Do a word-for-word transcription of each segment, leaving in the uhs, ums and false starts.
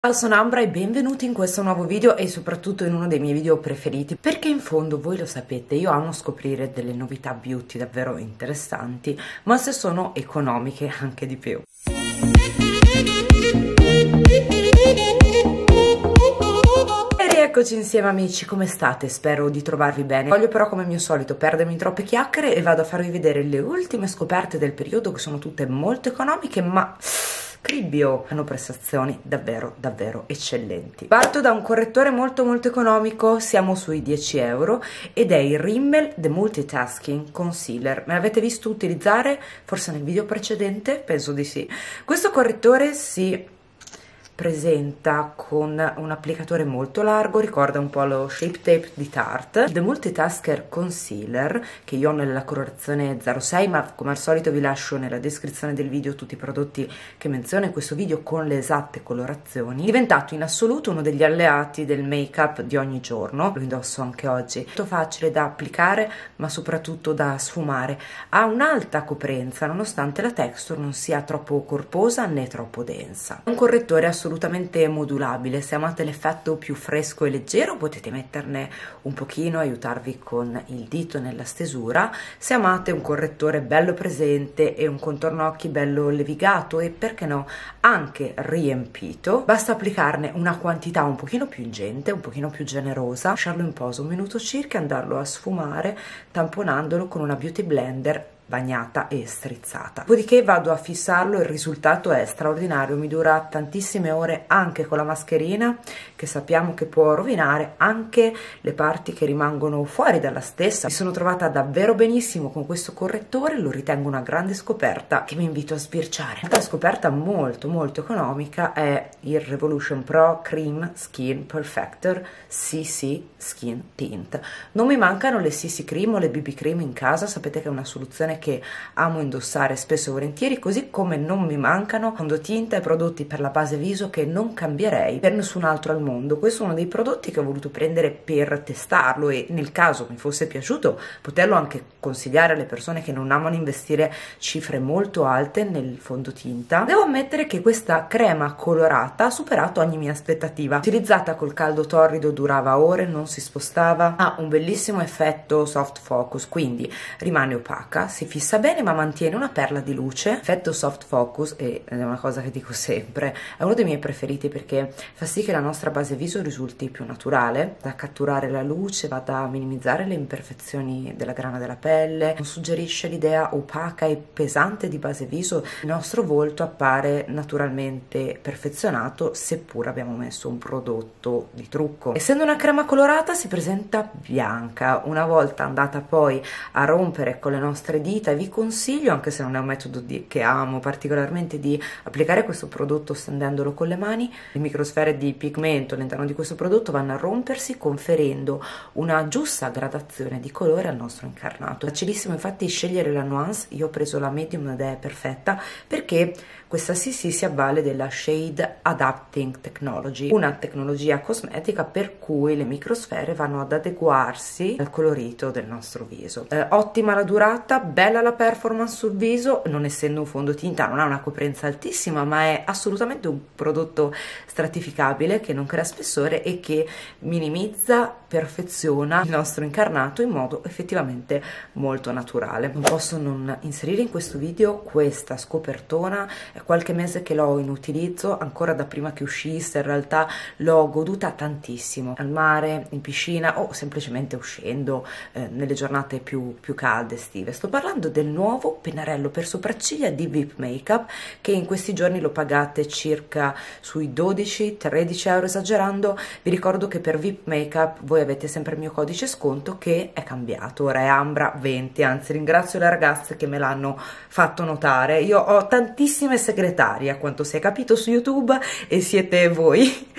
Ciao, sono Ambra e benvenuti in questo nuovo video e soprattutto in uno dei miei video preferiti, perché in fondo voi lo sapete, io amo scoprire delle novità beauty davvero interessanti, ma se sono economiche anche di più. Eccoci insieme amici, come state? Spero di trovarvi bene. Voglio però come mio solito perdermi in troppe chiacchiere e vado a farvi vedere le ultime scoperte del periodo, che sono tutte molto economiche ma cribbio, hanno prestazioni davvero davvero eccellenti. Parto da un correttore molto molto economico, siamo sui dieci euro ed è il Rimmel The Multitasking Concealer. Me l'avete visto utilizzare forse nel video precedente? Penso di sì. Questo correttore si presenta con un applicatore molto largo, ricorda un po' lo Shape Tape di Tarte. The Multitasker Concealer, che io ho nella colorazione zero sei, ma come al solito vi lascio nella descrizione del video tutti i prodotti che menziono in questo video con le esatte colorazioni, è diventato in assoluto uno degli alleati del make-up di ogni giorno. Lo indosso anche oggi, molto facile da applicare ma soprattutto da sfumare, ha un'alta coprenza nonostante la texture non sia troppo corposa né troppo densa. È un correttore assolutamente assolutamente modulabile. Se amate l'effetto più fresco e leggero potete metterne un pochino, aiutarvi con il dito nella stesura. Se amate un correttore bello presente e un contorno occhi bello levigato e perché no anche riempito, basta applicarne una quantità un pochino più ingente, un pochino più generosa, lasciarlo in posa un minuto circa e andarlo a sfumare tamponandolo con una beauty blender bagnata e strizzata. Dopodiché vado a fissarlo, il risultato è straordinario, mi dura tantissime ore anche con la mascherina, che sappiamo che può rovinare anche le parti che rimangono fuori dalla stessa. Mi sono trovata davvero benissimo con questo correttore, lo ritengo una grande scoperta che vi invito a sbirciare. Un'altra scoperta molto molto economica è il Revolution Pro Cream Skin Perfector C C Skin Tint. Non mi mancano le C C Cream o le B B Cream in casa, sapete che è una soluzione che amo indossare spesso e volentieri, così come non mi mancano fondotinta e prodotti per la base viso che non cambierei per nessun altro al mondo. Questo è uno dei prodotti che ho voluto prendere per testarlo e nel caso mi fosse piaciuto poterlo anche consigliare alle persone che non amano investire cifre molto alte nel fondotinta. Devo ammettere che questa crema colorata ha superato ogni mia aspettativa. Utilizzata col caldo torrido durava ore, non si spostava, ha un bellissimo effetto soft focus, quindi rimane opaca, si fissa bene ma mantiene una perla di luce. Effetto soft focus, e è una cosa che dico sempre, è uno dei miei preferiti perché fa sì che la nostra base viso risulti più naturale, da catturare la luce, vada a minimizzare le imperfezioni della grana della pelle, non suggerisce l'idea opaca e pesante di base viso. Il nostro volto appare naturalmente perfezionato, seppur abbiamo messo un prodotto di trucco. Essendo una crema colorata si presenta bianca. Una volta andata poi a rompere con le nostre dita, vi consiglio, anche se non è un metodo di, che amo particolarmente, di applicare questo prodotto stendendolo con le mani. Le microsfere di pigmento all'interno di questo prodotto vanno a rompersi, conferendo una giusta gradazione di colore al nostro incarnato. Facilissimo infatti scegliere la nuance, io ho preso la medium ed è perfetta perché questa C C si avvale della Shade Adapting Technology, una tecnologia cosmetica per cui le microsfere vanno ad adeguarsi al colorito del nostro viso. Eh, ottima la durata, bella la performance sul viso, non essendo un fondotinta non ha una coprenza altissima ma è assolutamente un prodotto stratificabile che non crea spessore e che minimizza, perfeziona il nostro incarnato in modo effettivamente molto naturale. Non posso non inserire in questo video questa scopertona, è qualche mese che l'ho in utilizzo, ancora da prima che uscisse, in realtà l'ho goduta tantissimo al mare, in piscina o semplicemente uscendo eh, nelle giornate più, più calde estive. Sto parlando del nuovo pennarello per sopracciglia di V I P Makeup, che in questi giorni lo pagate circa sui dodici tredici euro esagerando. Vi ricordo che per V I P Makeup voi avete sempre il mio codice sconto che è cambiato, ora è Ambra venti, anzi ringrazio le ragazze che me l'hanno fatto notare. Io ho tantissime segretarie a quanto si è capito su YouTube e siete voi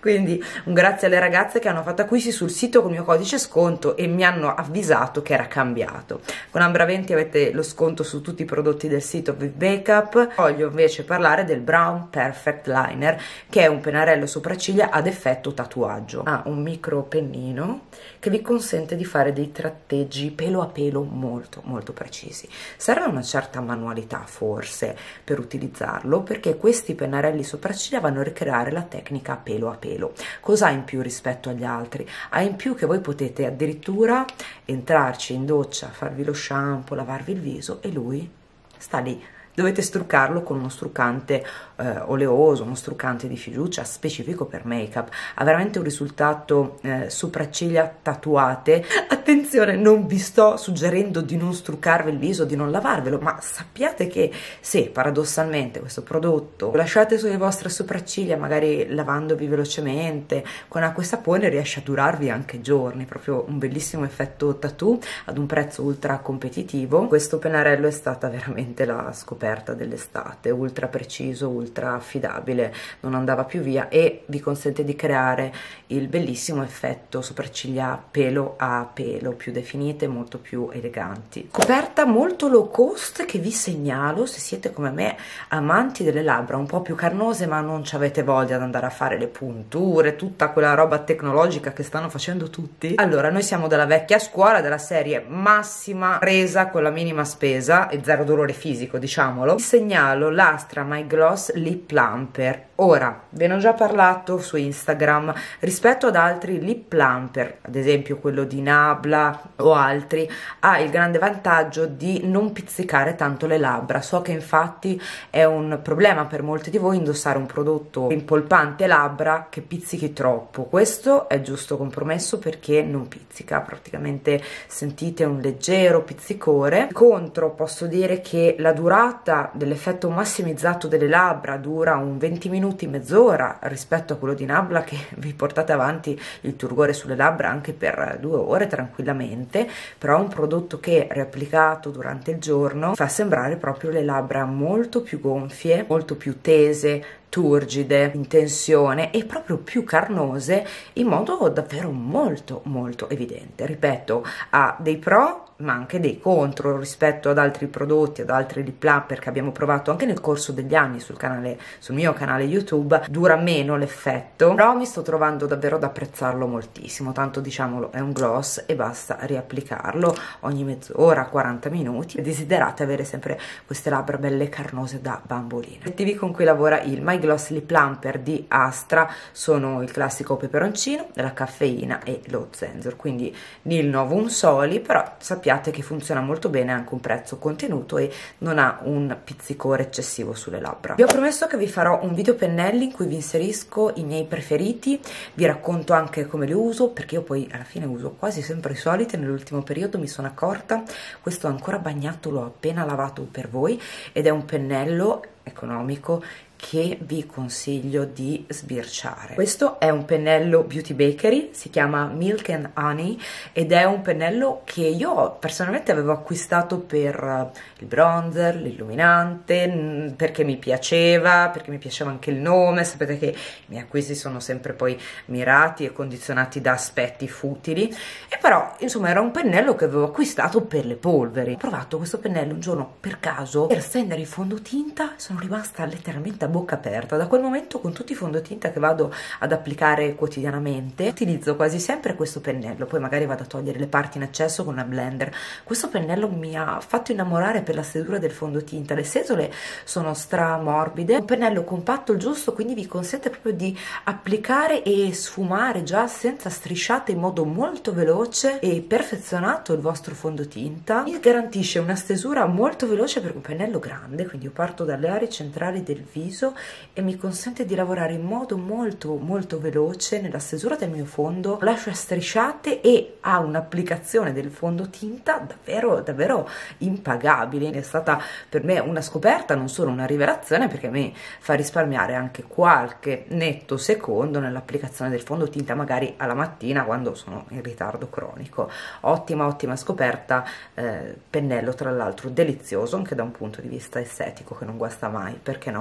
Quindi un grazie alle ragazze che hanno fatto acquisti sul sito con il mio codice sconto e mi hanno avvisato che era cambiato. Con Ambra venti avete lo sconto su tutti i prodotti del sito Viv Makeup. Voglio invece parlare del Brow Perfect Liner, che è un pennarello sopracciglia ad effetto tatuaggio. Ha un micro pennino che vi consente di fare dei tratteggi pelo a pelo molto molto precisi. Serve una certa manualità forse per utilizzarlo, perché questi pennarelli sopracciglia vanno a ricreare la tecnica pelo a pelo. Cosa ha in più rispetto agli altri? Ha in più che voi potete addirittura entrarci in doccia, farvi lo shampoo, lavarvi il viso e lui sta lì. Dovete struccarlo con uno struccante eh, oleoso, uno struccante di fiducia specifico per make-up. Ha veramente un risultato eh, sopracciglia tatuate. Attenzione, non vi sto suggerendo di non struccarvi il viso, di non lavarvelo, ma sappiate che se paradossalmente questo prodotto lo lasciate sulle vostre sopracciglia, magari lavandovi velocemente, con acqua e sapone riesce a durarvi anche giorni. Proprio un bellissimo effetto tattoo ad un prezzo ultra competitivo. Questo pennarello è stata veramente la scoperta dell'estate, ultra preciso, ultra affidabile, non andava più via e vi consente di creare il bellissimo effetto sopracciglia pelo a pelo, più definite, molto più eleganti. Coperta molto low cost che vi segnalo se siete come me amanti delle labbra un po' più carnose ma non ci avete voglia di andare a fare le punture, tutta quella roba tecnologica che stanno facendo tutti. Allora, noi siamo della vecchia scuola, della serie massima resa con la minima spesa e zero dolore fisico, diciamo. Vi segnalo l'Astra My Gloss Lip Plumper. Ora, ve ne ho già parlato su Instagram. Rispetto ad altri lip plumper, ad esempio quello di Nabla o altri, ha il grande vantaggio di non pizzicare tanto le labbra. So che infatti è un problema per molti di voi indossare un prodotto impolpante labbra che pizzichi troppo. Questo è il giusto compromesso perché non pizzica, praticamente sentite un leggero pizzicore. Contro posso dire che la durata dell'effetto massimizzato delle labbra dura un venti minuti, mezz'ora rispetto a quello di Nabla, che vi portate avanti il turgore sulle labbra anche per due ore tranquillamente. Però è un prodotto che riapplicato durante il giorno fa sembrare proprio le labbra molto più gonfie, molto più tese, turgide, in tensione e proprio più carnose in modo davvero molto molto evidente. Ripeto, ha dei pro ma anche dei contro rispetto ad altri prodotti, ad altri lip plumper che abbiamo provato anche nel corso degli anni sul canale, sul mio canale YouTube. Dura meno l'effetto, però mi sto trovando davvero ad apprezzarlo moltissimo. Tanto diciamolo, è un gloss e basta riapplicarlo ogni mezz'ora, quaranta minuti, e desiderate avere sempre queste labbra belle carnose da bambolina. I obiettivi con cui lavora il My Gloss Lip Plumper di Astra sono il classico peperoncino, la caffeina e lo zenzero, quindi nil novum soli, però sappiate che funziona molto bene, ha anche un prezzo contenuto e non ha un pizzicore eccessivo sulle labbra. Vi ho promesso che vi farò un video pennelli in cui vi inserisco i miei preferiti, vi racconto anche come li uso, perché io poi alla fine uso quasi sempre i soliti. Nell'ultimo periodo mi sono accorta, questo ancora bagnato, l'ho appena lavato per voi ed è un pennello economico che vi consiglio di sbirciare. Questo è un pennello Beauty Bakery, si chiama Milk and Honey ed è un pennello che io personalmente avevo acquistato per il bronzer, l'illuminante, perché mi piaceva, perché mi piaceva anche il nome. Sapete che i miei acquisti sono sempre poi mirati e condizionati da aspetti futili, e però insomma era un pennello che avevo acquistato per le polveri. Ho provato questo pennello un giorno per caso per stendere il fondotinta, sono rimasta letteralmente a bocca aperta. Da quel momento, con tutti i fondotinta che vado ad applicare quotidianamente, utilizzo quasi sempre questo pennello. Poi magari vado a togliere le parti in eccesso con una blender. Questo pennello mi ha fatto innamorare per la stesura del fondotinta. Le setole sono stra morbide, un pennello compatto il giusto, quindi vi consente proprio di applicare e sfumare già senza strisciate in modo molto veloce e perfezionato il vostro fondotinta. Mi garantisce una stesura molto veloce per un pennello grande, quindi io parto dalle aree centrali del viso e mi consente di lavorare in modo molto molto veloce nella stesura del mio fondo, lascio a strisciate e ha un'applicazione del fondotinta davvero davvero impagabile. È stata per me una scoperta, non solo una rivelazione, perché a me fa risparmiare anche qualche netto secondo nell'applicazione del fondotinta, magari alla mattina quando sono in ritardo cronico. Ottima ottima scoperta, eh, pennello tra l'altro delizioso anche da un punto di vista estetico che non guasta mai, perché no? Altra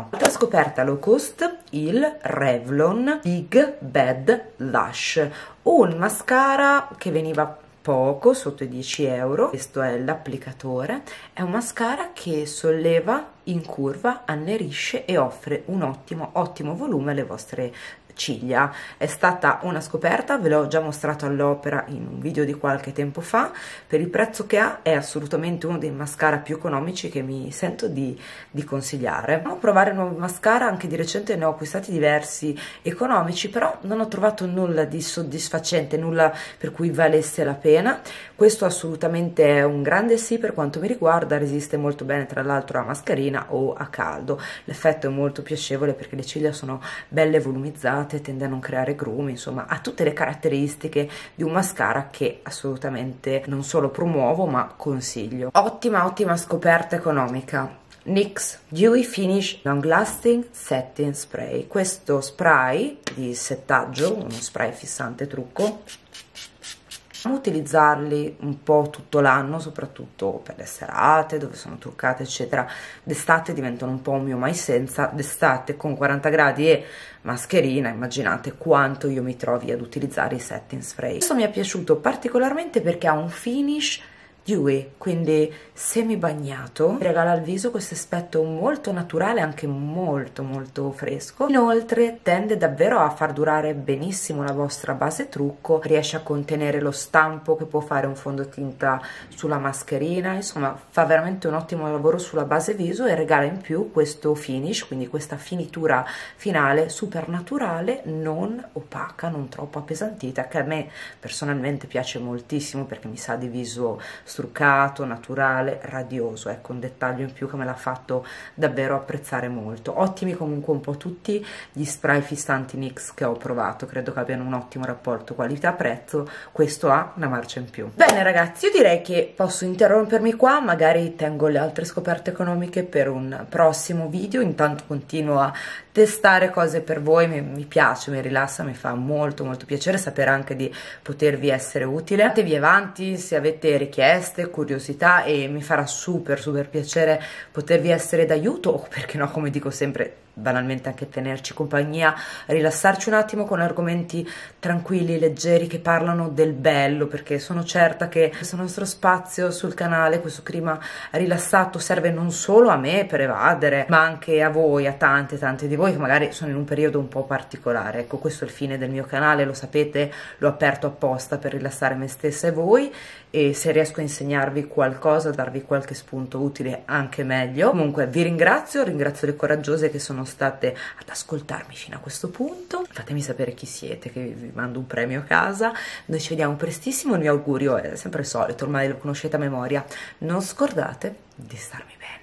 scoperta low cost, il Revlon Big Bad Lash, un mascara che veniva poco sotto i dieci euro. Questo è l'applicatore, è un mascara che solleva, incurva, annerisce e offre un ottimo ottimo volume alle vostre ciglia. È stata una scoperta, ve l'ho già mostrato all'opera in un video di qualche tempo fa. Per il prezzo che ha è assolutamente uno dei mascara più economici che mi sento di, di consigliare. Ho provare nuovi mascara, anche di recente ne ho acquistati diversi economici, però non ho trovato nulla di soddisfacente, nulla per cui valesse la pena. Questo assolutamente è un grande sì per quanto mi riguarda, resiste molto bene tra l'altro a mascherina o a caldo. L'effetto è molto piacevole perché le ciglia sono belle volumizzate, tende a non creare grumi, insomma ha tutte le caratteristiche di un mascara che assolutamente non solo promuovo ma consiglio. Ottima ottima scoperta economica. N Y X Dewy Finish Long Lasting Setting Spray. Questo spray di settaggio, uno spray fissante trucco, utilizzarli un po' tutto l'anno, soprattutto per le serate dove sono truccate eccetera. D'estate diventano un po' un mio mai senza. D'estate con quaranta gradi e mascherina, immaginate quanto io mi trovi ad utilizzare i setting spray. Questo mi è piaciuto particolarmente perché ha un finish dewy, quindi semi bagnato, regala al viso questo aspetto molto naturale, anche molto molto fresco. Inoltre tende davvero a far durare benissimo la vostra base trucco, riesce a contenere lo stampo che può fare un fondotinta sulla mascherina, insomma fa veramente un ottimo lavoro sulla base viso e regala in più questo finish, quindi questa finitura finale super naturale, non opaca, non troppo appesantita, che a me personalmente piace moltissimo perché mi sa di viso struccato, naturale, radioso. Ecco, un dettaglio in più che me l'ha fatto davvero apprezzare molto. Ottimi comunque un po' tutti gli spray fissanti N Y X che ho provato, credo che abbiano un ottimo rapporto qualità-prezzo, questo ha una marcia in più. Bene ragazzi, io direi che posso interrompermi qua, magari tengo le altre scoperte economiche per un prossimo video, intanto continuo a testare cose per voi, mi, mi piace, mi rilassa, mi fa molto molto piacere sapere anche di potervi essere utile. Andatevi avanti se avete richieste, curiosità, e mi farà super super piacere potervi essere d'aiuto, o perché no, come dico sempre, banalmente anche tenerci compagnia, rilassarci un attimo con argomenti tranquilli, leggeri, che parlano del bello, perché sono certa che questo nostro spazio sul canale, questo clima rilassato serve non solo a me per evadere, ma anche a voi, a tante tante di voi che magari sono in un periodo un po' particolare. Ecco, questo è il fine del mio canale, lo sapete, l'ho aperto apposta per rilassare me stessa e voi, e se riesco a insegnarvi qualcosa, darvi qualche spunto utile, anche meglio. Comunque vi ringrazio, ringrazio le coraggiose che sono state ad ascoltarmi fino a questo punto. Fatemi sapere chi siete, che vi mando un premio a casa. Noi ci vediamo prestissimo, il mio augurio è sempre il solito, ormai lo conoscete a memoria, non scordate di starmi bene.